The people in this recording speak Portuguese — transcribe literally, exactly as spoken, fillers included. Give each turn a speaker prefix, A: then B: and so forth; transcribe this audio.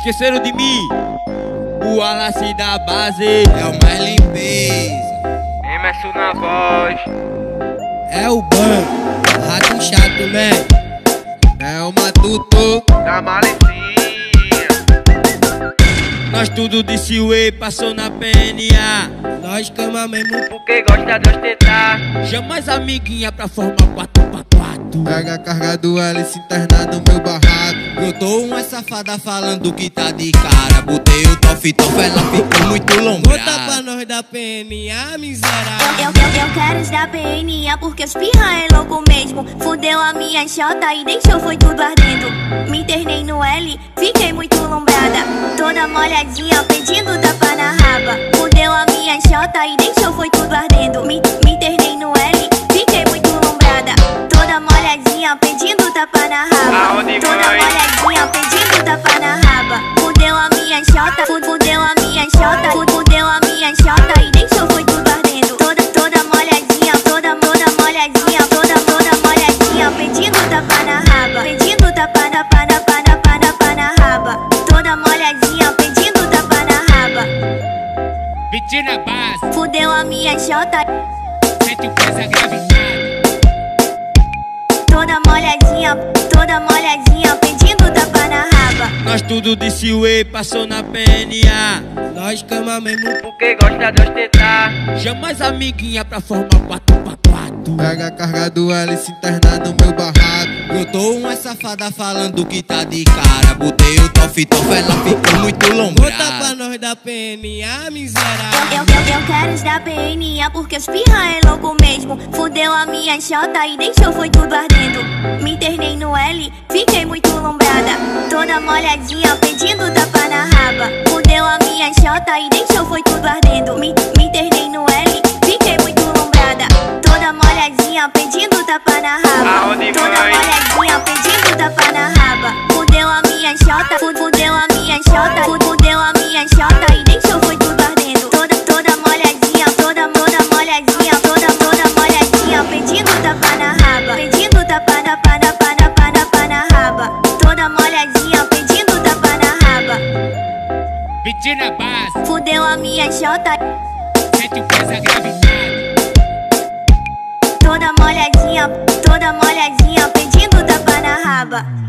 A: Esqueceram de mim? O Wallace da base
B: é o mais limpeza.
C: Emerson na voz.
B: É o banco, rato chato, man. É o matuto
C: Da malicinha.
A: Nós tudo de Silway passou na P N A.
B: Nós cama mesmo.
C: Porque gosta de ostentar.
A: Chama as amiguinhas pra formar quatro pra quatro.
B: Pega a carga do hélice interna no meu barraco. Eu tô uma safada falando que tá de cara. Botei o tof-tof, ela ficou muito lombrada. Bota pra nós da P N A, miserável.
D: Eu, eu, eu quero os da P N A porque os pirra é louco mesmo. Fudeu a minha xota e deixou foi tudo ardendo. Me internei no L, fiquei muito lombrada. Toda molhadinha pedindo tapa na raba. Fudeu a minha xota e deixou foi tudo ardendo. Me, me internei no L, fiquei muito lombrada. Toda molhadinha pedindo tapa na raba.
C: Aonde
D: Toda
C: vai?
D: molhadinha pedindo tapa na raba. Fudeu a minha xota, fu- fudeu a minha xota, fu- fudeu a minha xota e deixou foi tudo ardendo. Toda, toda molhadinha, toda, toda molhadinha, toda, toda molhadinha pedindo tapa na raba. Pedindo tapa, tapa, tapa, tapa, tapa na raba. Toda molhadinha pedindo tapa na raba.
A: Pedi na base,
D: Fudeu a minha xota,
A: sente o peso agravitado.
D: toda molhadinha, toda molhadinha pedindo tapa na raba.
A: Nós tudo de Silway passou na P N A.
B: Nós cama mesmo.
C: Porque gosta de ostentar.
A: Chama as amiguinhas pra formar quatro pra quatro.
B: Pega a carga do hélice interna no meu barraco. Eu tô uma safada falando que tá de cara. Botei o tof-tof, ela ficou muito lombrada. Bota pra nós da P N A, miserável.
D: Eu, eu, eu quero os da P N A porque os pirra é louco mesmo. Fudeu a minha xota e deixou foi tudo ardendo. Me internei no L, fiquei muito lombrada. Toda molhadinha pedindo tapa na raba. Fudeu a minha xota e deixou foi tudo ardendo. Me, me internei no L, fiquei muito lombrada. Toda molhadinha pedindo tapa na raba.
C: Aonde
D: Toda
C: vai?
D: molhadinha pedindo tapa na raba. Fudeu a minha xota, fu- fudeu a minha xota, fu- fudeu a minha xota e deixou foi tudo ardendo. Toda, toda molhadinha, toda, toda molhadinha, toda, toda molhadinha pedindo tapa na raba. Pedindo tapa, tapa, tapa, tapa, tapa na raba. Toda molhadinha pedindo tapa na raba.
A: Pedi na base,
D: Fudeu a minha xota,
A: sente o peso agravitado.
D: toda molhadinha, toda molhadinha pedindo tapa na raba.